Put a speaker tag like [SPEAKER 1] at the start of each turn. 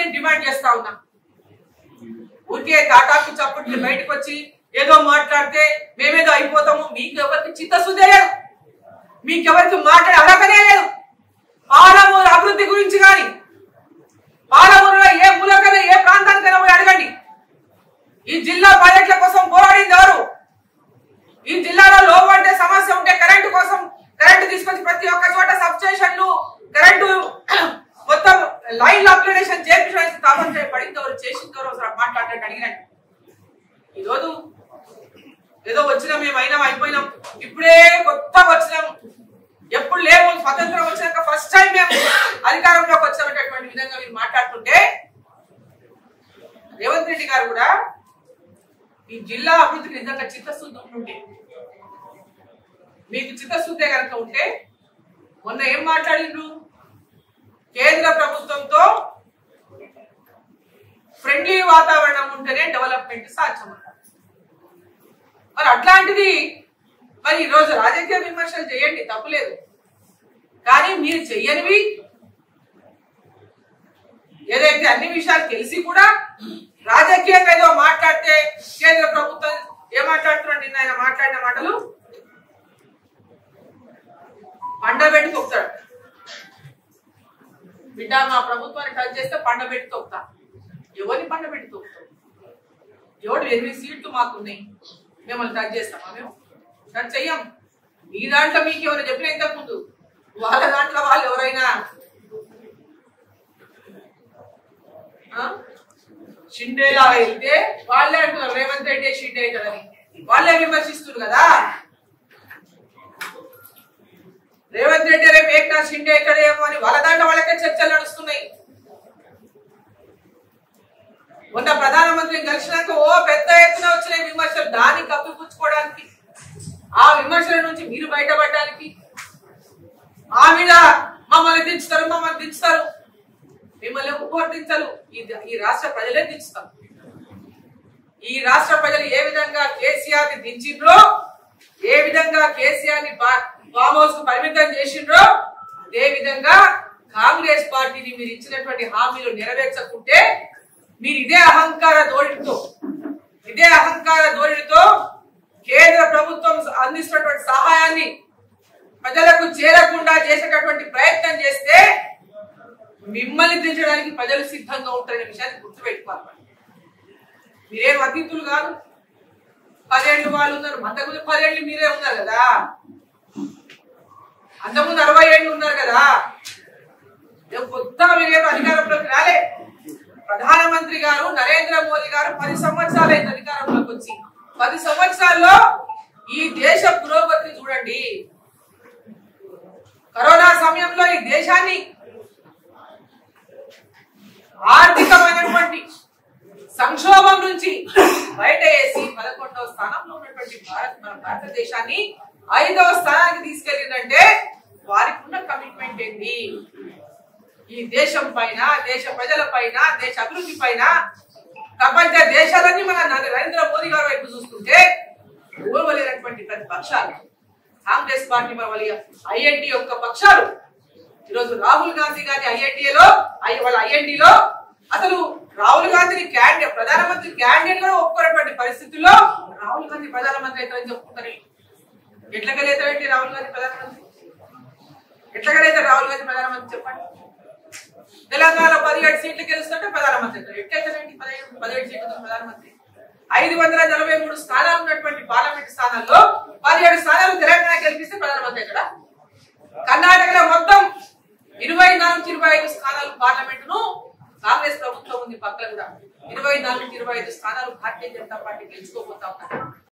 [SPEAKER 1] నేను డిమాండ్ చేస్తా ఉన్నా. ఊరికే తాటాకు చప్పుట్లు బయటకు వచ్చి ఏదో మాట్లాడితే మేమేదో అయిపోతాము. మీకు ఎవరికి చిత్తశుద్ధి లేదు, మీకెవరికి మాట్లాడే అర్హతనే లేదు. పాలమూరు అభివృద్ధి గురించి కానీ, పాలమూరులో ఏ మూలకైనా ఏ ప్రాంతానికైనా పోయి అడగండి. ఈ జిల్లా ప్రాజెక్టుల కోసం పోరాడింది ఎవరు? ఈ జిల్లాలో లో వోల్టేజ్ సమస్య ఉంటే కరెంటు కోసం కరెంటు తీసుకొచ్చి ప్రతి ఒక్క చోట సబ్ స్టేషన్లు కరెంటు మొత్తం లైన్ అప్గ్రేడేషన్ చేయించడానికి తాపత్రయ పడింది ఎవరు, చేసింది ఎవరు మాట్లాడడానికి అడిగినట్టు. ఈరోజు ఏదో వచ్చినాం, మేము అయిపోయినాం, ఇప్పుడే కొత్తగా వచ్చినాం, ఎప్పుడు లేవు, స్వతంత్రం వచ్చినాక ఫస్ట్ టైం మేము అధికారంలోకి వచ్చామనేటువంటి విధంగా మీరు మాట్లాడుతుంటే, రేవంత్ రెడ్డి గారు కూడా ఈ జిల్లా అభివృద్ధికి నిజంగా చిత్తశుద్ధి ఉంటే, మీకు చిత్తశుద్ధే కనుక ఉంటే మొన్న ఏం మాట్లాడిండ్రు? కేంద్ర ప్రభుత్వంతో ఫ్రెండ్లీ వాతావరణం ఉంటేనే డెవలప్మెంట్ సాధ్యమన్నారు. మరి అట్లాంటిది మరి ఈరోజు రాజకీయ విమర్శలు చేయండి, తప్పులేదు. కానీ మీరు చెయ్యనివి ఏదైతే అన్ని విషయాలు తెలిసి కూడా రాజకీయంగా ఏదో మాట్లాడితే కేంద్ర ప్రభుత్వం ఏం మాట్లాడుతున్నాడు? నిన్న ఆయన మాట్లాడిన మాటలు పండబెట్టి తొక్కుతాడు. బిడ్డ మా ప్రభుత్వాన్ని టచ్ చేస్తే పండబెట్టి తొక్కుతా. ఎవరిని పండబెట్టి తొక్కుతావు? ఎవడు 8 సీట్లు మాకున్నాయి, మిమ్మల్ని టచ్ చేస్తామా? మేము టచ్ చెయ్యం. మీ దాంట్లో మీకు ఎవరు చెప్పిన ఇంతకు ముందు, వాళ్ళ దాంట్లో వాళ్ళు ఎవరైనా షిండేలా వెళ్తే వాళ్ళే అంటున్నారు రేవంత్ రెడ్డి షిండే అవుతుందని, వాళ్ళే విమర్శిస్తున్నారు కదా. రేవంత్ రెడ్డి రేపు ఏకనాథ్ షిండే అవుతాడేమో అని వాళ్ళ దాంట్లో వాళ్ళకే చర్చలు నడుస్తున్నాయి. మొన్న ప్రధానమంత్రిని కలిసినాక ఓ పెద్ద ఎత్తున వచ్చిన విమర్శలు, దాన్ని కప్పిపుచ్చుకోవడానికి, ఆ విమర్శల నుంచి మీరు బయటపడడానికి, ఆ మీద మమ్మల్ని దించుతారు, మిమ్మల్ని ఉపవర్తించరు, ఈ రాష్ట్ర ప్రజలే దించుతారు. ఈ రాష్ట్ర ప్రజలు ఏ విధంగా కేసీఆర్ ని దించిండ్రో, ఏ విధంగా కేసీఆర్ ని ఫామ్ హౌస్ కు పరిమితం చేసిండ్రో, అదే విధంగా కాంగ్రెస్ పార్టీని మీరు ఇచ్చినటువంటి హామీలు నెరవేర్చకుంటే మీరు ఇదే అహంకార ధోరణితో కేంద్ర ప్రభుత్వం అందిస్తున్నటువంటి సహాయాన్ని ప్రజలకు చేరకుండా చేసేటటువంటి ప్రయత్నం చేస్తే మిమ్మల్ని దించడానికి ప్రజలు సిద్ధంగా ఉంటారనే విషయాన్ని గుర్తుపెట్టుకోవాలి. మీరేం అతిథులు కాదు. 10 ఏళ్ళు వాళ్ళు ఉన్నారు, అంతకుముందు 10 ఏళ్ళు మీరే ఉన్నారు కదా, అంతకుముందు 60 ఏళ్ళు ఉన్నారు కదా. కొత్తగా మీరేమో అధికారంలోకి రాలే. ప్రధానమంత్రి గారు నరేంద్ర మోదీ గారు 10 సంవత్సరాలైంది అధికారంలోకి వచ్చి. 10 సంవత్సరాల్లో ఈ దేశ పురోగతిని చూడండి. కరోనా సమయంలో ఈ దేశాన్ని ఆర్థికమైనటువంటి సంక్షోభం నుంచి బయట వేసి 11వ స్థానంలో ఉన్నటువంటి మన భారతదేశాన్ని 5వ స్థానానికి తీసుకెళ్ళిందంటే వారికి ఉన్న కమిట్మెంట్ ఏంటి? ఈ దేశం పైన, దేశ ప్రజల పైన, దేశ అభివృద్ధి పైన ప్రపంచ దేశాలన్నీ మన నరేంద్ర మోదీ గారి వైపు చూస్తుంటే ఓర్వలేనటువంటి ప్రతిపక్షాలు కాంగ్రెస్ పార్టీ మరి ఐఎన్డీ యొక్క పక్షాలు ఈరోజు రాహుల్ గాంధీ గారిని ఐఎన్డీలో అసలు రాహుల్ గాంధీని ప్రధానమంత్రి క్యాండిడేట్ గా ఒప్పుకున్నటువంటి పరిస్థితుల్లో రాహుల్ గాంధీ ప్రధానమంత్రి అవుతారని చెప్పుకుంటారు. ఎట్లగలేతారండి రాహుల్ గాంధీ ప్రధానమంత్రి? ఎట్లగలేతారు రాహుల్ గాంధీ ప్రధానమంత్రి చెప్పండి? తెలంగాణ 17 సీట్లు గెలుస్తుంటే ప్రధానమంత్రి అవుతారు. ఎట్లయితారండి 17 సీట్లతో ప్రధానమంత్రి? 543 స్థానాలు ఉన్నటువంటి పార్లమెంట్ స్థానాల్లో 17 స్థానాలు తెలంగాణ గెలిపిస్తే ప్రధానమంత్రి అవుతాడా? కర్ణాటకలో మొత్తం 24-25 స్థానాలు పార్లమెంట్ ను కాంగ్రెస్ ప్రభుత్వం ఉంది. పక్కన కూడా 24-25 స్థానాలు భారతీయ జనతా పార్టీ గెలుచుకోబోతా ఉన్నారు.